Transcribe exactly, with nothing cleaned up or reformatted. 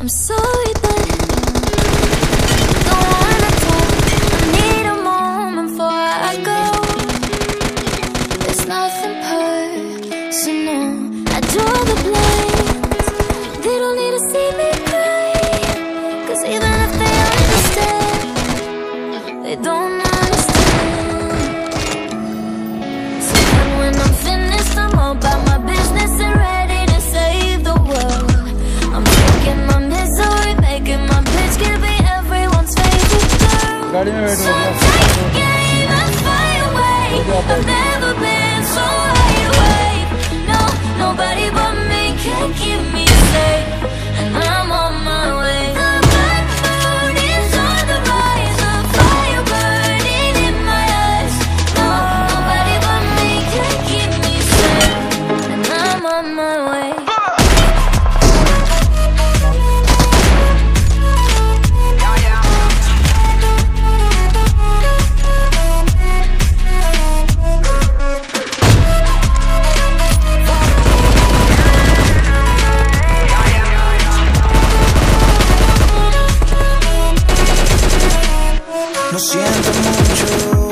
I'm sorry, but don't wanna talk. I need a moment before I go. It's nothing personal. I draw the blinds. They don't need to see me cry, 'cause even if they understand, they don't understand. So then when I'm finished, I'm all about my business and ready to save the world. I'm taking my misery, making my bitch can be everyone's favorite girl. So take the game and fly away. I've never been so wide awake. No, nobody but me can keep me safe, and I'm on my way. The black moon is on the rise, a fire burning in my eyes. No, nobody but me can keep me safe, and I'm on my way. Lo siento mucho.